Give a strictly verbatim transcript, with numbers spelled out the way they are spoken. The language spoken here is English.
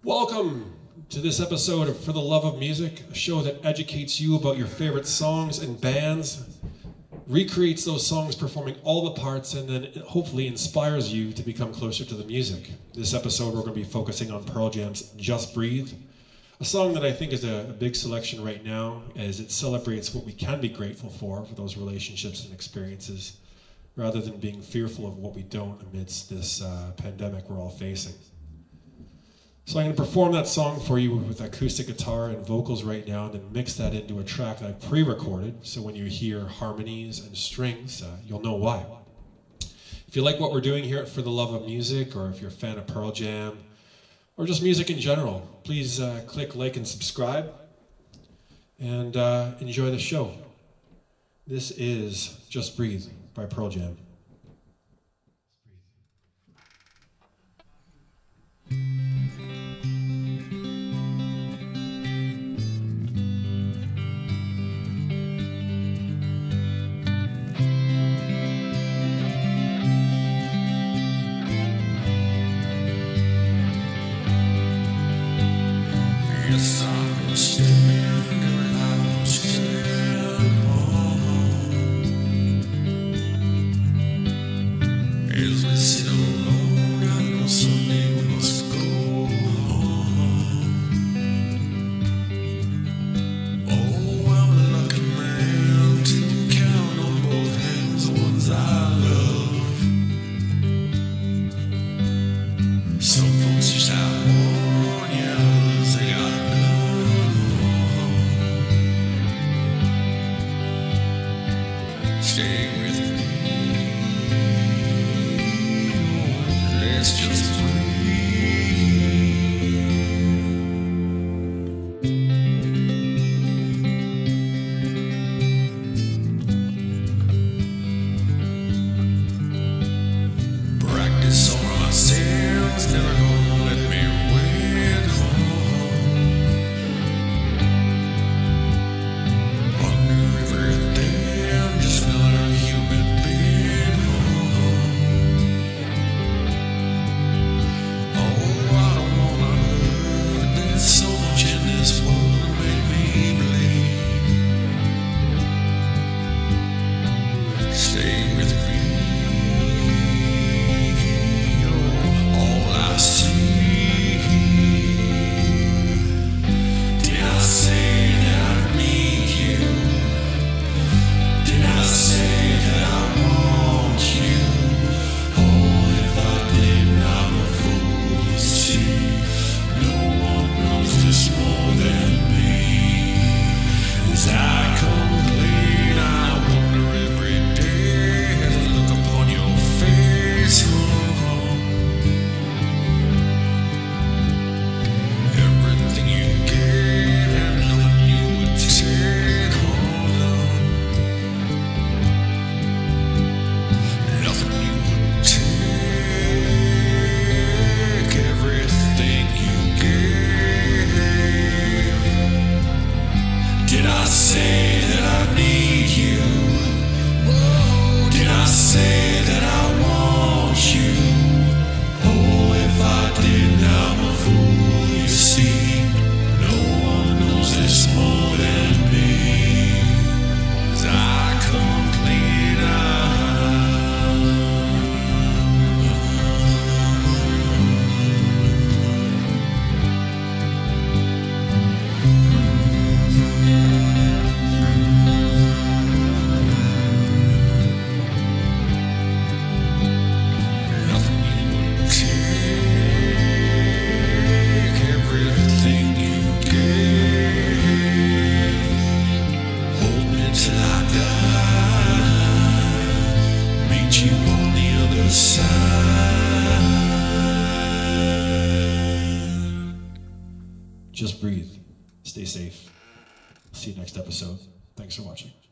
Welcome to this episode of For the Love of Music, a show that educates you about your favorite songs and bands, recreates those songs performing all the parts, and then hopefully inspires you to become closer to the music. This episode we're going to be focusing on Pearl Jam's Just Breathe, a song that I think is a, a big selection right now as it celebrates what we can be grateful for, for those relationships and experiences, rather than being fearful of what we don't amidst this uh, pandemic we're all facing. So I'm going to perform that song for you with acoustic guitar and vocals right now, and then mix that into a track that I pre-recorded, so when you hear harmonies and strings, uh, you'll know why. If you like what we're doing here at For the Love of Music, or if you're a fan of Pearl Jam, or just music in general, please uh, click like and subscribe, and uh, enjoy the show. This is Just Breathe by Pearl Jam. Yes, I was standing and I was standing home. As we sit alone, I know someday we must go home. Oh, I'm a lucky man to count on both hands the ones I love. Some folks just have one, yeah, others they got stay with me. Let's just breathe. Practice on myself, never gonna let me win home. Under everything, just another human being. Oh, I don't wanna hurt. There's so much in this world to make me bleed. Stay with me. You're all I see. Did I say that I need you? Did I say that I want you? Oh, if I didn't, I'm a fool, you see. No one knows this more than me. As I come clean, I wonder every day as I look upon your face. Oh, everything you gave and nothing you would take. Hold on. Nothing you would take, everything you gave. Did I say that I need you? Whoa, did I say that I want you? Oh, if I didn't, I'm a fool, you see. No one knows this more than me. As I come clean out. Nothing you would take, everything you gave. Hold me till I die. Meet you on the other side. Just breathe. Stay safe. See you next episode. Thanks for watching.